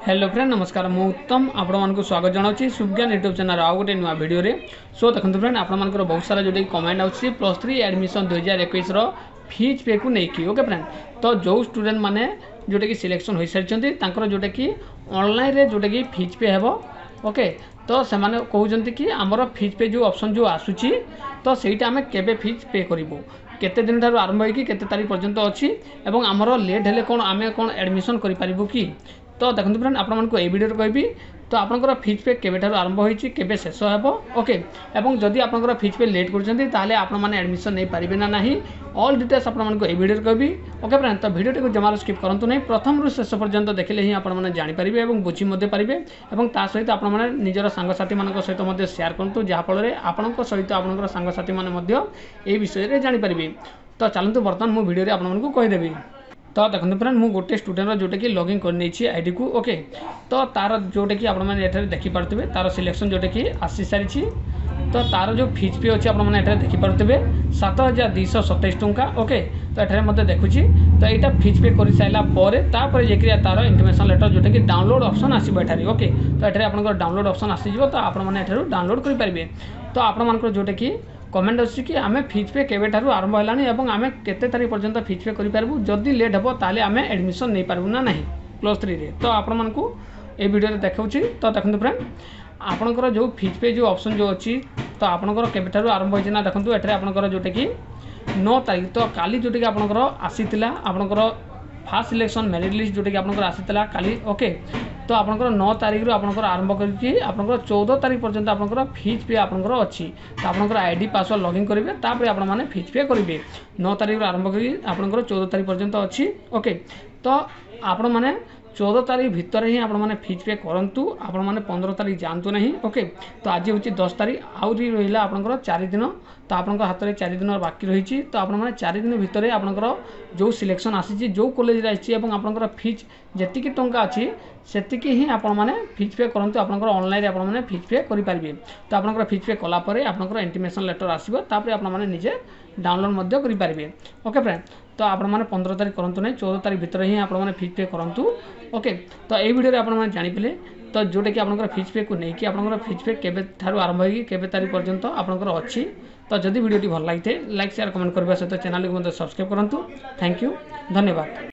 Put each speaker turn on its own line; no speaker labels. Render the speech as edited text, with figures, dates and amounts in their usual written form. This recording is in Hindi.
हेलो फ्रेंड नमस्कार मु उत्तम आपको स्वागत जनावि सुज्ञान यूट्यूब चैनल आउ गोटे नुआ भिडियो रे सो देखो फ्रेंड आपर बहुत सारा जोटे कमेंट आउछि +3 एडमिशन 2021 रो फीस पे को लेकिन ओके फ्रेंड तो जो स्टूडेंट माने जोटे कि सिलेक्शन हो सारी जोटे कि ऑनलाइन रे जोटे कि फीस पे हेबो ओके तो से कहते कि आमर फीस पे जो ऑप्शन जो आसूची तो सहीटा आम केबे फीस पे करूँ केते दिन ठार आरंभ होगी केते तारीख पर्यंत अच्छी एवं आमर लेट हेले कौन आम कौन एडमिशन करूँ कि तो देखो फ्रेंड आपको ये वीडियो कहबी तो आपंकर फीस पे केबेठार आरंभ होती केबे शेष हेबो ओके एवं जदि आपंकर फीस पे लेट करछन्ती ताले आपण माने एडमिशन नहीं पारिबे ना नहीं ऑल डिटेल्स आपको ये वीडियो कहबी ओके फ्रेंड तो वीडियो को जमार स्किप करंतु नहीं प्रथम रु शेष पर्यंत देखिले ही आपण माने जानि पारिबे एवं बुझी मध्ये पारिबे एवं ता सहित आपण माने निजर सांगसाथी मानक सहित मध्ये शेयर करंतु जहा फल रे आपनक सहित आपनकर सांगसाथी माने मध्ये ए विषय रे जानि पारिबे तो चलतु बर्तमान मु वीडियो रे आपनको कहि देबी तो देखो फ्रेंड मु गोटे स्टूडेंट जोटे कि लॉगिन करनी आईडी को ओके तो तार जोटे कि आपने देखिपे तार सिलेक्शन जोटे कि आसी सारी तो तार जो फीस पे अच्छी आपने देखिपे 7227 टंका ओके तो ये मतलब देखुची तो यहाँ फीस पे कर सारापर तार इंटिमेशन लेटर जोटे कि डाउनलोड ऑप्शन आसो ये ओके तो ये आप डाउनलोड ऑप्शन आसीज तो आपने डाउनलोड करेंगे तो आप जोटे कि कमेंट अच्छी कि आम फीस पे केबेठार आरंभ है आम केते तारीख पर्यंत फीस पे करूँ जदि लेट हे ताले आम एडमिशन नहीं पारू ना नहीं +3 रे तो आपको ये वीडियो देखा तो देखो फ्रेंड आपणकर जो फीस पे जो ऑप्शन जो अच्छी तो आपणकर केबेठार आरंभ होना देखो ये आपणकर जोटे कि 9 तारीख तो काली जोटे कि आपणकर आसीला आपणकर फास्ट सिलेक्शन मेरिट लिस्ट जोटे कि आपणकर आसीला काली ओके तो आपंकर 9 तारीख आपंकर आरंभ करके 14 तारीख पर्यंत आपंकर फीस पे आपंकर अच्छी तो आपंकर आईडी पासवर्ड लॉगिन करेंगे तापर आप फीस पे करेंगे 9 तारीख आरंभ करके आपंकर 14 तारीख पर्यंत अच्छी ओके तो आपण मैंने 14 तारीख भितर ही आपने फीस पे करूँ आपने 15 तारीख जातु ना ओके तो आज हूँ 10 तारीख आहरी रहा आपंकर 4 दिन तो आप हाथ में 4 दिन बाकी रही तो आपने 4 दिन भितर आपंकर जो सिलेक्शन आसी जो कॉलेज आसी आपंकर फीस जी टंका अच्छी सेति ही आपने फीस पे करूँ आपंकर ऑनलाइन आपने फीस पे करेंगे तो आपंकर फीस पे कलापर आपंकर इंटिमेशन लेटर आसो तापर आपने निजे डाउनलोड करेंगे ओके फ्रेंड तो आपने 15 तारीख करूँ ना 14 तारीख भितर ही आपने फीस पे करूँ ओके तो ये वीडियो आपने जानीपे तो जोटे कि आपंकर फीस पे को लेकिन आपंकर फीस पे केबे ठारू आरंभ होगी केबे तारीख पर्यंत आपंकर अच्छी तो जदि वीडियो भल लगी लाइक शेयर कमेंट करने सहित चैनल को सब्सक्राइब करूँ थैंक यू धन्यवाद।